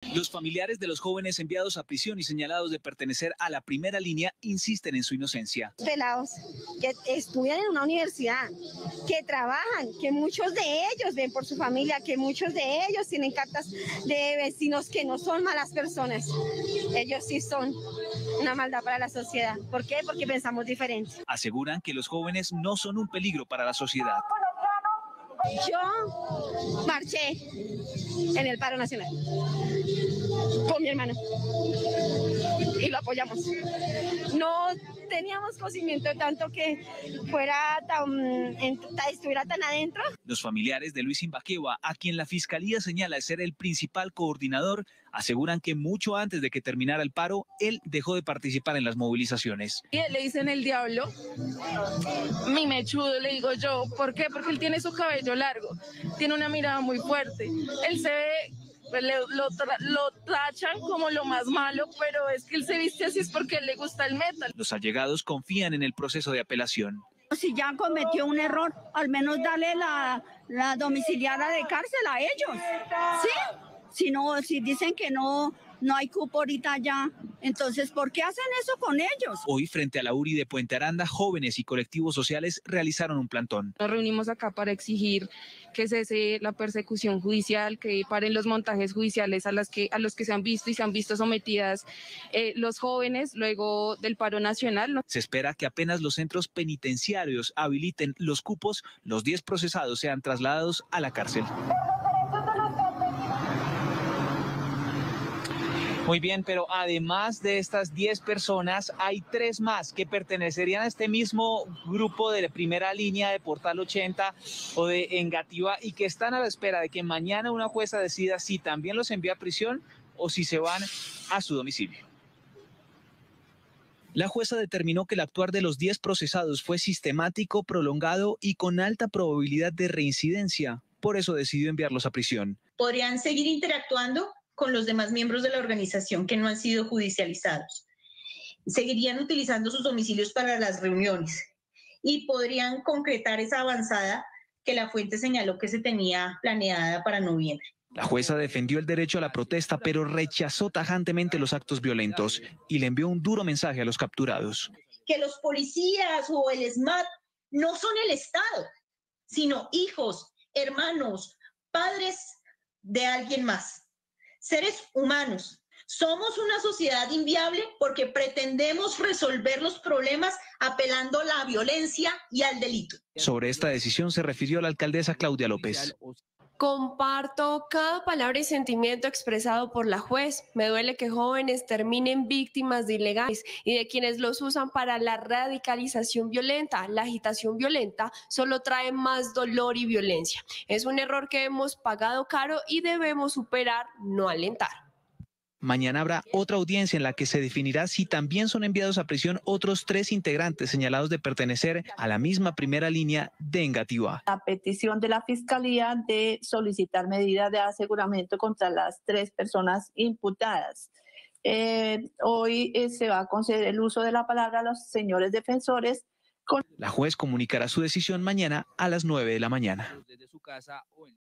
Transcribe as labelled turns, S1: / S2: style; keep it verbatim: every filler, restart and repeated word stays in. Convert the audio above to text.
S1: Los familiares de los jóvenes enviados a prisión y señalados de pertenecer a la primera línea insisten en su inocencia.
S2: Pelados que estudian en una universidad, que trabajan, que muchos de ellos ven por su familia, que muchos de ellos tienen cartas de vecinos que no son malas personas. Ellos sí son una maldad para la sociedad. ¿Por qué? Porque pensamos diferente.
S1: Aseguran que los jóvenes no son un peligro para la sociedad.
S2: Yo marché en el paro nacional con mi hermano y lo apoyamos. No teníamos conocimiento tanto que fuera tan, estuviera tan adentro.
S1: Los familiares de Luis Imbaqueva, a quien la fiscalía señala de ser el principal coordinador, aseguran que mucho antes de que terminara el paro, él dejó de participar en las movilizaciones.
S3: Y le dicen el diablo, mi mechudo, le digo yo. ¿Por qué? Porque él tiene su cabello largo, tiene una mirada muy fuerte. Él se ve, le, lo, tra, lo tachan como lo más malo, pero es que él se viste así es porque a él le gusta el metal.
S1: Los allegados confían en el proceso de apelación.
S4: Si ya cometió un error, al menos darle la, la domiciliaria de cárcel a ellos, ¿sí? Si no, si dicen que no, no hay cupo ahorita ya, entonces, ¿por qué hacen eso con ellos?
S1: Hoy, frente a la U R I de Puente Aranda, jóvenes y colectivos sociales realizaron un plantón.
S3: Nos reunimos acá para exigir que cese la persecución judicial, que paren los montajes judiciales a, las que, a los que se han visto y se han visto sometidas eh, los jóvenes luego del paro nacional, ¿no?
S1: Se espera que apenas los centros penitenciarios habiliten los cupos, los diez procesados sean trasladados a la cárcel. Muy bien, pero además de estas diez personas, hay tres más que pertenecerían a este mismo grupo de primera línea de Portal ochenta o de Engativá y que están a la espera de que mañana una jueza decida si también los envía a prisión o si se van a su domicilio. La jueza determinó que el actuar de los diez procesados fue sistemático, prolongado y con alta probabilidad de reincidencia. Por eso decidió enviarlos a prisión.
S5: ¿Podrían seguir interactuando con los demás miembros de la organización que no han sido judicializados? Seguirían utilizando sus domicilios para las reuniones y podrían concretar esa avanzada que la fuente señaló que se tenía planeada para noviembre.
S1: La jueza defendió el derecho a la protesta, pero rechazó tajantemente los actos violentos y le envió un duro mensaje a los capturados.
S5: Que los policías o el SMAT no son el Estado, sino hijos, hermanos, padres de alguien más. Seres humanos. Somos una sociedad inviable porque pretendemos resolver los problemas apelando a la violencia y al delito.
S1: Sobre esta decisión se refirió la alcaldesa Claudia López.
S6: Comparto cada palabra y sentimiento expresado por la juez. Me duele que jóvenes terminen víctimas de ilegales y de quienes los usan para la radicalización violenta. La agitación violenta solo trae más dolor y violencia. Es un error que hemos pagado caro y debemos superar, no alentar.
S1: Mañana habrá otra audiencia en la que se definirá si también son enviados a prisión otros tres integrantes señalados de pertenecer a la misma primera línea de Engativá.
S7: La petición de la Fiscalía de solicitar medidas de aseguramiento contra las tres personas imputadas. Eh, hoy eh, se va a conceder el uso de la palabra a los señores defensores. Con...
S1: La juez comunicará su decisión mañana a las nueve de la mañana.